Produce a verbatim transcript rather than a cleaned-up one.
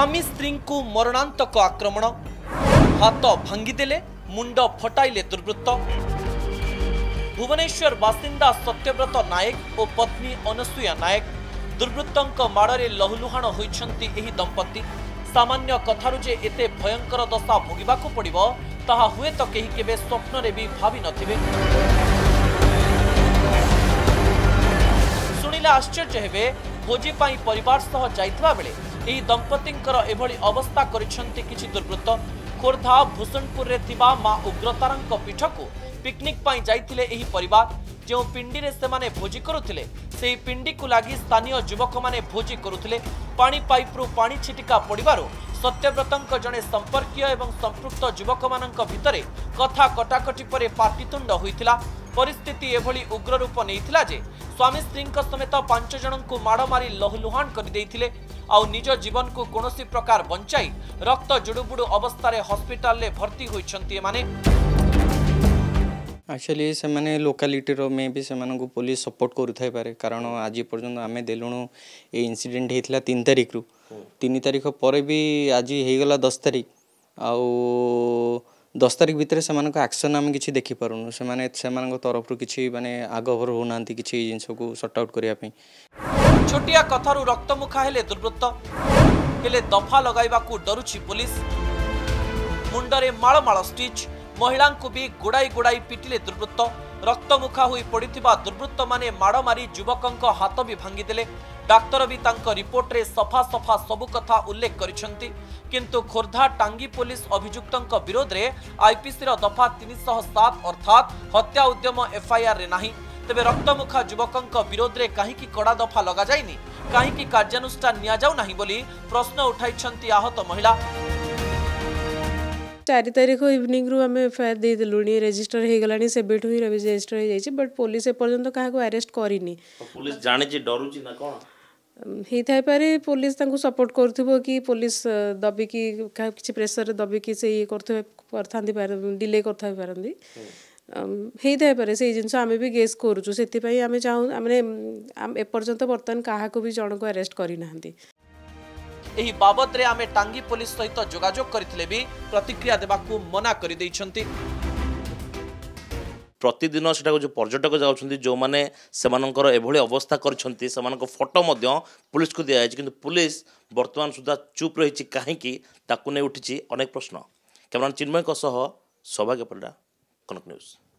स्वामी स्त्री को मरणांतक आक्रमण हाथ भांगीदेले मुंड फटाइले दुर्वृत्त। भुवनेश्वर बासिंदा सत्यव्रत नायक और पत्नी अनसुया नायक दुर्वृत्तों माड़े लहुलुहाण होइछंती एही दंपति। सामान्य कथारु जे एते भयंकर दशा भोगिबाकु पड़िबो ताहा हुए तो केही केबे स्वप्न रे भी भाबी नथिबे। शुणिले आश्चर्य हेबे भोजी पाई परिवार सह जाइतबा बेले एही दंपतिंकर एभली अवस्था करिसंती किछि दुर्वृत्त। खोर्धा भूषणपुर रे थिबा मा उग्रतारांक पीठकु पिकनिक पाई जाइथिले एही परिवार। जो पिंडी रे सेमाने भोजी करुथिले सेही पिंडी को लागि स्थानीय युवक माने भोजी करुथिले। पानी पाइप रु पानी छिटिका पड़िबारु सत्यव्रतंक जने संपर्कीय एवं संपृक्त युवक मानक भितरे कथा कटाकटी परे पाटितुंड होइथिला। परिस्थिति एभली उग्र रूप नेइथिला जे स्वामी स्त्री समेत पांच जन को माड़ मारी लहुलुहाण कर देइथिले आउ निज जीवन को कोनोसी प्रकार बंचाई रक्त जुडुबुडु अवस्था रे हॉस्पिटल ले भर्ती होइछंती एमाने। एक्चुअली से माने लोकालिटी रो में भी से माने को पुलिस सपोर्ट करू थाई पारे कारण आज पर्यंत आमे देलुनु ए इंसिडेंट हेतला तीन तारिख रु तीन तारिख पर भी आज हे गला दस तारिख आउ दस तारिख भितर से माने को एक्शन आमे किछि देखि पारुनु से माने से माने को तरफ रु किछि माने आगभर हो नांती किछि जिंस को सॉर्ट आउट करिया पई। छोटिया कथारु रक्तमुखा हेले दुर्वृत्त हेले दफा लगाइबाकू डरुछि पुलिस। मुंडरे माळ माळ स्टिच महिला को भी गुड़ाई गुड़ाई पिटिले दुर्वृत्त। रक्तमुखा होई पड़िथिबा दुर्वृत्त माने माड़ मारी युवकंक हाथ भी भांगीदेले। डाक्तर भी तांको रिपोर्ट रे सफा सफा सबु कथा उल्लेख करिसंती किंतु खोर्धा टांगी पुलिस अभियुक्तंक विरोध रे आईपीसी रो दफा तीन सौ सात अर्थात हत्या उद्यम एफआईआर रे नाही। तेबे रक्तमुखा युवकंक विरोध रे काहीकि कड़ा दफा लगा जाइनी काहीकि कार्यानुष्ठान निया जाउ नाही बोली प्रश्न उठाइछंती आहत महिला। चार तारीख इवनिंग रु आम एफआईआर दे देलुनी रेजिस्टर हो गलानी सेबेठु ही रेजिस्टर हो जाइए बट पुलिस एपर्यंत क्या अरेस्ट करनी। पुलिस जाने जे डरुची ना कोन ही थाई पारे पुलिस तांको सपोर्ट करथिबो कि पुलिस दबी कि किछि प्रेशर दबी कि से ये करथे करथांदी पार डिले करथाई पारंदी हे थाई पारे से जिंस आमे भी गेस करूछु सेति पई आमे चाहू आमे एपर्यंत बर्तन काहा को भी जण को अरेस्ट करि नाहंती। एही बाबद रे आमे टांगी पुलिस सहित जोगाजोग करथिले भी प्रतिक्रिया देबाकू मना करि दैछंती। प्रतिदिन सेटा जो पर्यटक जाउछंती जो माने सेमानकर एभली अवस्था करछंती सेमानक फोटो मध्य पुलिस को दिया किंतु पुलिस वर्तमान सुधा चुप रहिछि काहेकि ताकू नै उठिछि अनेक प्रश्न। कैमरामैन चिन्मय सह सौभाग्य परिडा कनक न्यूज।